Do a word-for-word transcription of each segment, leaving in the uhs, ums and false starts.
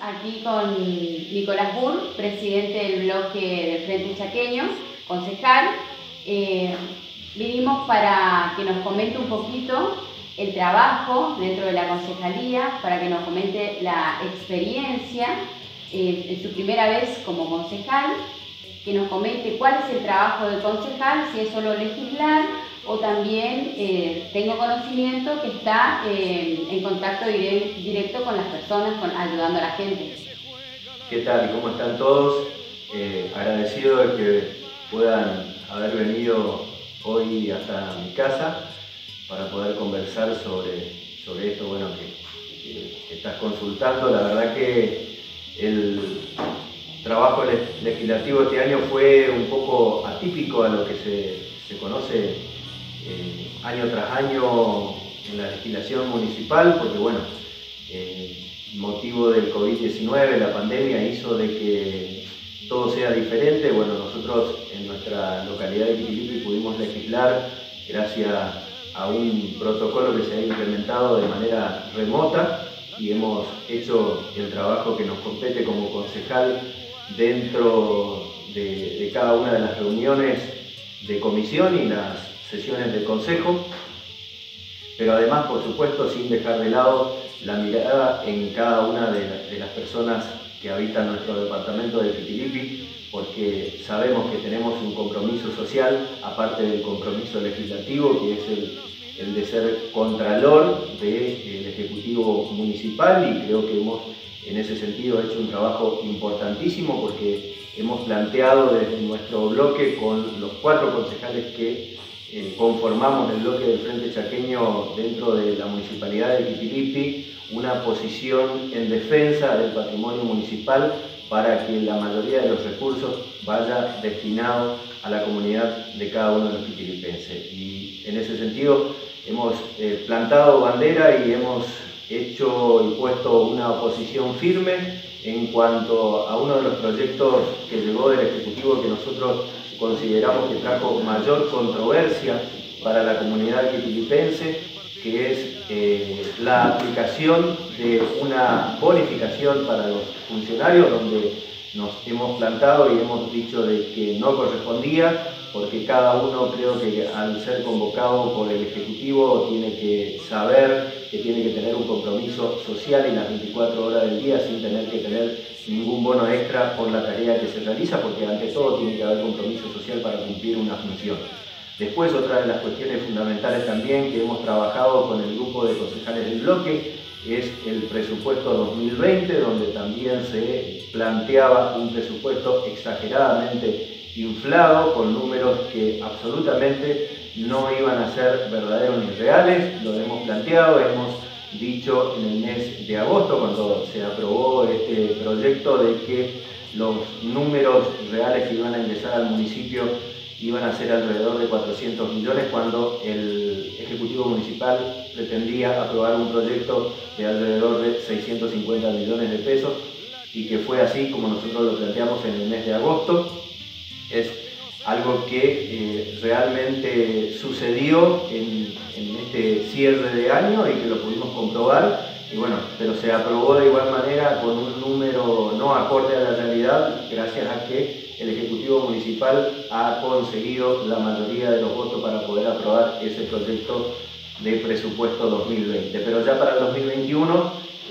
aquí con Nicolás Burr, presidente del bloque del Frente Chaqueño, concejal. Eh, vinimos para que nos comente un poquito el trabajo dentro de la concejalía, para que nos comente la experiencia eh, en su primera vez como concejal, que nos comente cuál es el trabajo del concejal, si es solo legislar o también eh, tengo conocimiento que está eh, en contacto dire directo con las personas, con, ayudando a la gente. ¿Qué tal? ¿Cómo están todos? Eh, agradecido de que puedan haber venido hoy hasta mi casa para poder conversar sobre, sobre esto bueno, que, que estás consultando. La verdad que el trabajo legislativo este año fue un poco atípico a lo que se, se conoce eh, año tras año en la legislación municipal, porque bueno, eh, motivo del COVID diecinueve, la pandemia hizo de que todo sea diferente. Bueno, nosotros en nuestra localidad de Quitilipi pudimos legislar gracias a un protocolo que se ha implementado de manera remota y hemos hecho el trabajo que nos compete como concejal dentro de, de cada una de las reuniones de comisión y las sesiones del consejo, pero además, por supuesto, sin dejar de lado la mirada en cada una de, de las personas que habitan nuestro departamento de Quitilipi, porque sabemos que tenemos un compromiso social, aparte del compromiso legislativo, que es el, el de ser contralor del Ejecutivo Municipal, y creo que hemos en ese sentido hecho un trabajo importantísimo, porque hemos planteado desde nuestro bloque con los cuatro concejales que eh, conformamos el bloque del Frente Chaqueño dentro de la Municipalidad de Quitilipi una posición en defensa del patrimonio municipal para que la mayoría de los recursos vaya destinado a la comunidad de cada uno de los quitilipenses. Y en ese sentido hemos eh, plantado bandera y hemos hecho y puesto una oposición firme en cuanto a uno de los proyectos que llegó del Ejecutivo que nosotros consideramos que trajo mayor controversia para la comunidad quitilipense, que es eh, la aplicación de una bonificación para los funcionarios, donde nos hemos plantado y hemos dicho de que no correspondía, porque cada uno creo que al ser convocado por el Ejecutivo tiene que saber que tiene que tener un compromiso social en las veinticuatro horas del día sin tener que tener ningún bono extra por la tarea que se realiza, porque ante todo tiene que haber compromiso social para cumplir una función. Después, otra de las cuestiones fundamentales también que hemos trabajado con el grupo de concejales del bloque es el presupuesto dos mil veinte, donde también se planteaba un presupuesto exageradamente inflado, con números que absolutamente no iban a ser verdaderos ni reales. Lo hemos planteado, hemos dicho en el mes de agosto, cuando se aprobó este proyecto, de que los números reales que iban a ingresar al municipio iban a ser alrededor de cuatrocientos millones, cuando el Ejecutivo Municipal pretendía aprobar un proyecto de alrededor de seiscientos cincuenta millones de pesos, y que fue así como nosotros lo planteamos en el mes de agosto. Es algo que eh, realmente sucedió en, en este cierre de año y que lo pudimos comprobar, y bueno, pero se aprobó de igual manera con un número no acorde a la realidad, gracias a que el Ejecutivo Municipal ha conseguido la mayoría de los votos para poder aprobar ese proyecto de presupuesto dos mil veinte. Pero ya para el dos mil veintiuno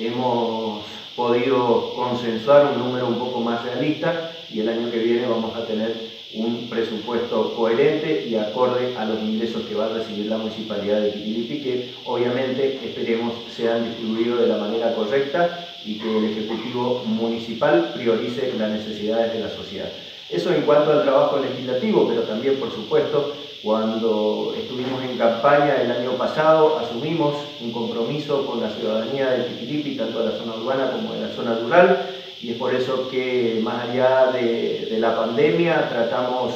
hemos podido consensuar un número un poco más realista, y el año que viene vamos a tener un presupuesto coherente y acorde a los ingresos que va a recibir la Municipalidad de Quitilipi, que obviamente esperemos sean distribuidos de la manera correcta y que el Ejecutivo Municipal priorice las necesidades de la sociedad. Eso en cuanto al trabajo legislativo, pero también, por supuesto, cuando estuvimos en campaña el año pasado, asumimos un compromiso con la ciudadanía de Quitilipi, tanto de la zona urbana como de la zona rural, y es por eso que, más allá de, de la pandemia, tratamos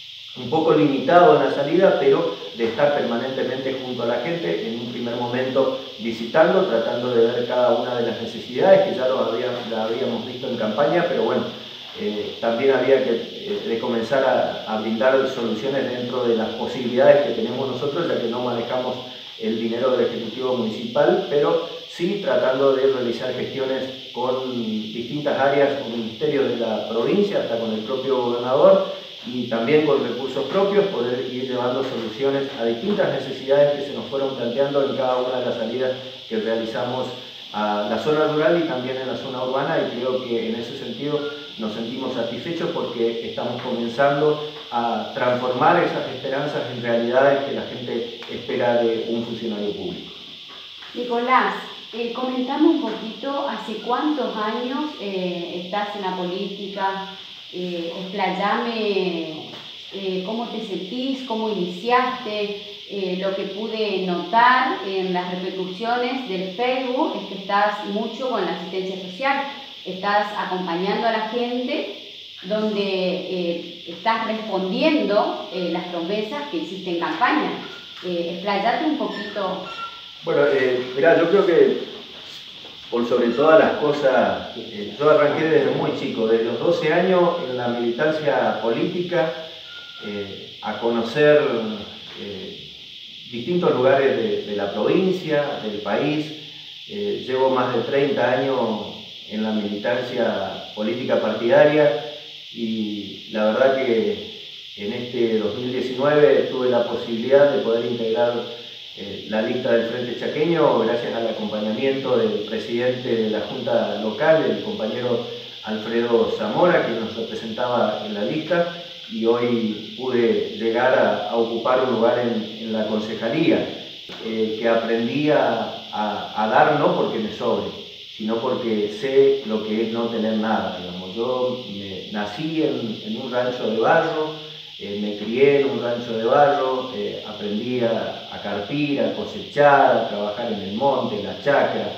un poco limitado en la salida, pero de estar permanentemente junto a la gente, en un primer momento visitando, tratando de ver cada una de las necesidades, que ya lo habíamos, la habíamos visto en campaña, pero bueno, eh, también había que eh, de comenzar a, a brindar soluciones dentro de las posibilidades que tenemos nosotros, ya que no manejamos el dinero del Ejecutivo Municipal, pero sí tratando de realizar gestiones con distintas áreas, con ministerios de la provincia, hasta con el propio gobernador, y también con recursos propios, poder ir llevando soluciones a distintas necesidades que se nos fueron planteando en cada una de las salidas que realizamos a la zona rural y también en la zona urbana, y creo que en ese sentido nos sentimos satisfechos porque estamos comenzando a transformar esas esperanzas en realidades que la gente espera de un funcionario público. Nicolás, eh, comentame un poquito, ¿hace cuántos años eh, estás en la política? Eh, explayame eh, cómo te sentís, cómo iniciaste. Eh, lo que pude notar en las repercusiones del Facebook es que estás mucho con la asistencia social, estás acompañando a la gente, donde eh, estás respondiendo eh, las promesas que hiciste en campaña. Eh, explayate un poquito. Bueno, eh, mirá, yo creo que por sobre todas las cosas, eh, yo arranqué desde muy chico, desde los doce años en la militancia política, eh, a conocer eh, distintos lugares de, de la provincia, del país. Eh, llevo más de treinta años en la militancia política partidaria y la verdad que en este dos mil diecinueve tuve la posibilidad de poder integrar eh, la lista del Frente Chaqueño gracias al acompañamiento del presidente de la Junta Local, el compañero Alfredo Zamora, que nos representaba en la lista, y hoy pude llegar a, a ocupar un lugar en, en la concejalía, eh, que aprendí a, a, a dar no porque me sobre, sino porque sé lo que es no tener nada. Digamos. Yo me, nací en, en un rancho de barro, eh, me crié en un rancho de barro, eh, aprendí a, a carpir, a cosechar, a trabajar en el monte, en la chacra.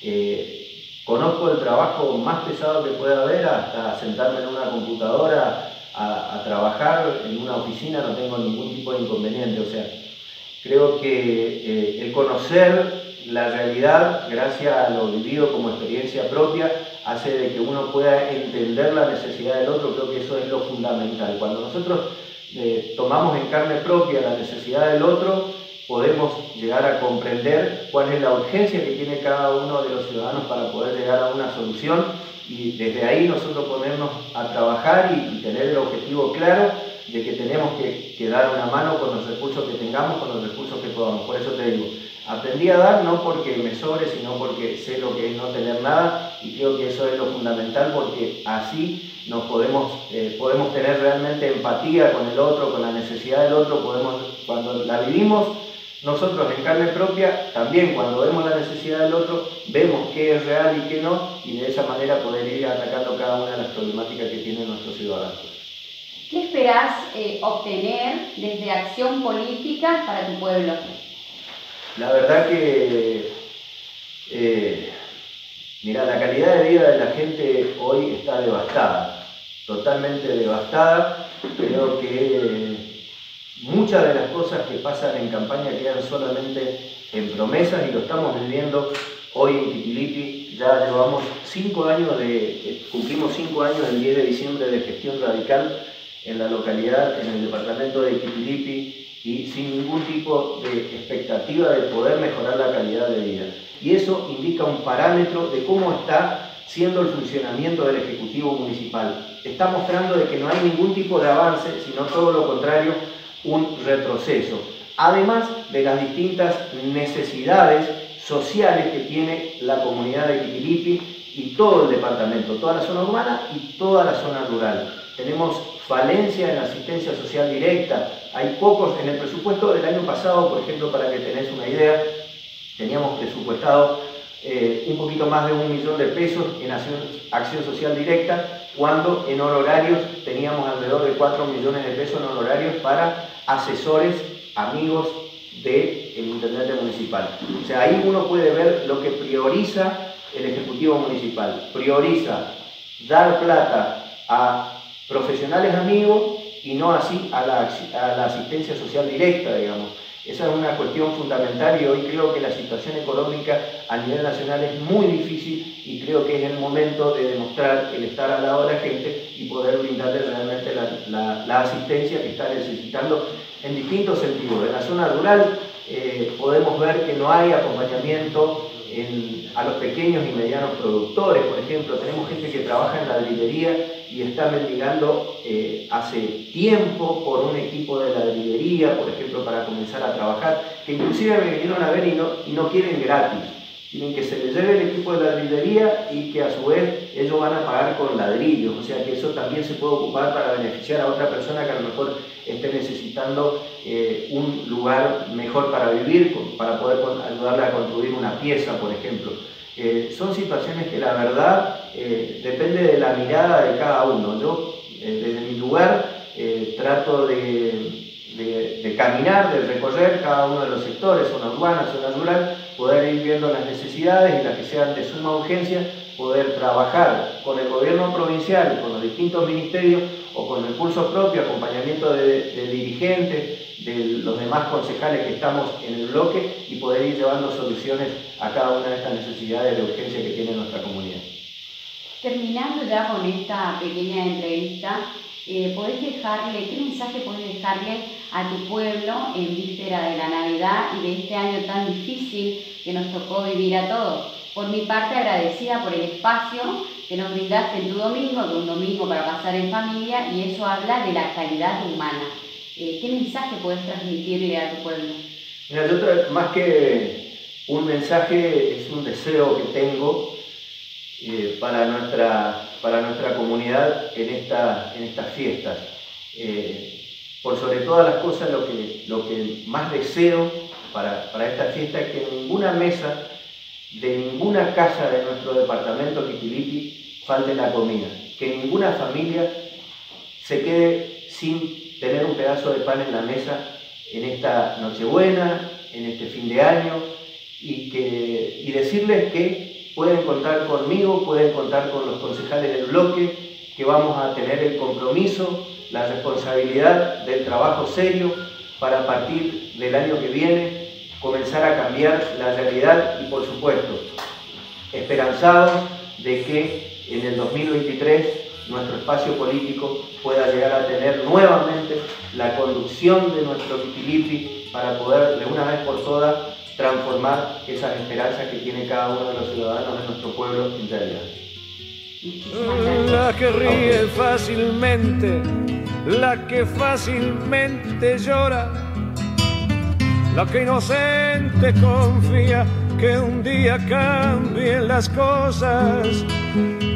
Eh, conozco el trabajo más pesado que pueda haber, hasta sentarme en una computadora A, a trabajar en una oficina no tengo ningún tipo de inconveniente. O sea, creo que eh, el conocer la realidad, gracias a lo vivido como experiencia propia, hace de que uno pueda entender la necesidad del otro. Creo que eso es lo fundamental. Cuando nosotros eh, tomamos en carne propia la necesidad del otro, podemos llegar a comprender cuál es la urgencia que tiene cada uno de los ciudadanos para poder llegar a una solución. Y desde ahí nosotros ponernos a trabajar y, y tener el objetivo claro de que tenemos que, que dar una mano con los recursos que tengamos, con los recursos que podamos. Por eso te digo, aprendí a dar no porque me sobre, sino porque sé lo que es no tener nada, y creo que eso es lo fundamental, porque así nos podemos, eh, podemos tener realmente empatía con el otro, con la necesidad del otro. Podemos, cuando la vivimos nosotros en carne propia, también cuando vemos la necesidad del otro, vemos qué es real y qué no, y de esa manera poder ir atacando cada una de las problemáticas que tienen nuestros ciudadanos. ¿Qué esperás eh, obtener desde Acción Política para tu pueblo? La verdad que, eh, mira, la calidad de vida de la gente hoy está devastada, totalmente devastada. Creo que eh, muchas de las cosas que pasan en campaña quedan solamente en promesas, y lo estamos viviendo hoy en Quipilipi. Ya llevamos cinco años de, cumplimos cinco años el diez de diciembre de gestión radical en la localidad, en el departamento de Quipilipi, y sin ningún tipo de expectativa de poder mejorar la calidad de vida. Y eso indica un parámetro de cómo está siendo el funcionamiento del Ejecutivo Municipal. Está mostrando de que no hay ningún tipo de avance, sino todo lo contrario, un retroceso, además de las distintas necesidades sociales que tiene la comunidad de Quipilipi y todo el departamento, toda la zona urbana y toda la zona rural. Tenemos falencia en la asistencia social directa, hay pocos. En el presupuesto del año pasado, por ejemplo, para que tenés una idea, teníamos presupuestado eh, un poquito más de un millón de pesos en acción, acción social directa, cuando en honorarios teníamos alrededor de cuatro millones de pesos en honorarios para asesores, amigos del intendente municipal. O sea, ahí uno puede ver lo que prioriza el Ejecutivo Municipal. Prioriza dar plata a profesionales amigos y no así a la, a la asistencia social directa, digamos. Esa es una cuestión fundamental, y hoy creo que la situación económica a nivel nacional es muy difícil, y creo que es el momento de demostrar el estar al lado de la gente y poder brindarle realmente la, la, la asistencia que está necesitando en distintos sentidos. En la zona rural eh, podemos ver que no hay acompañamiento en, a los pequeños y medianos productores. Por ejemplo, tenemos gente que trabaja en ladrillería y está mendigando eh, hace tiempo por un equipo de ladrillería, por ejemplo, para comenzar a trabajar, que inclusive me vinieron a ver y no, y no quieren gratis. Tienen que se les lleve el equipo de ladrillería y que a su vez ellos van a pagar con ladrillos, o sea que eso también se puede ocupar para beneficiar a otra persona que a lo mejor esté necesitando eh, un lugar mejor para vivir, para poder ayudarle a construir una pieza, por ejemplo. Eh, son situaciones que la verdad eh, depende de la mirada de cada uno. Yo eh, desde mi lugar eh, trato de, de, de caminar, de recorrer cada uno de los sectores, zona urbana, zona rural, poder ir viendo las necesidades y las que sean de suma urgencia, poder trabajar con el gobierno provincial, con los distintos ministerios o con recursos propios, acompañamiento de, de dirigentes, de los demás concejales que estamos en el bloque y poder ir llevando soluciones a cada una de estas necesidades de urgencia que tiene nuestra comunidad. Terminando ya con esta pequeña entrevista, eh, ¿podés dejarle, qué mensaje podés dejarle a tu pueblo en víspera de la Navidad y de este año tan difícil que nos tocó vivir a todos? Por mi parte, agradecida por el espacio que nos brindaste en tu domingo, que un domingo para pasar en familia, y eso habla de la calidad humana. Eh, ¿Qué mensaje podés transmitirle a tu pueblo? Mira, yo más que un mensaje, es un deseo que tengo eh, para, nuestra, para nuestra comunidad en, esta, en estas fiestas. Eh, por sobre todas las cosas, lo que, lo que más deseo para, para esta fiesta es que en ninguna mesa de ninguna casa de nuestro departamento Quitilipi falte la comida, que ninguna familia se quede sin tener un pedazo de pan en la mesa en esta Nochebuena, en este fin de año, y, que, y decirles que pueden contar conmigo, pueden contar con los concejales del bloque, que vamos a tener el compromiso, la responsabilidad del trabajo serio para a partir del año que viene comenzar a cambiar la realidad y, por supuesto, esperanzados de que en el dos mil veintitrés nuestro espacio político pueda llegar a tener nuevamente la conducción de nuestro Quitilipi para poder de una vez por todas transformar esas esperanzas que tiene cada uno de los ciudadanos de nuestro pueblo en realidad. La que ríe fácilmente, la que fácilmente llora, la que inocente confía que un día cambien las cosas.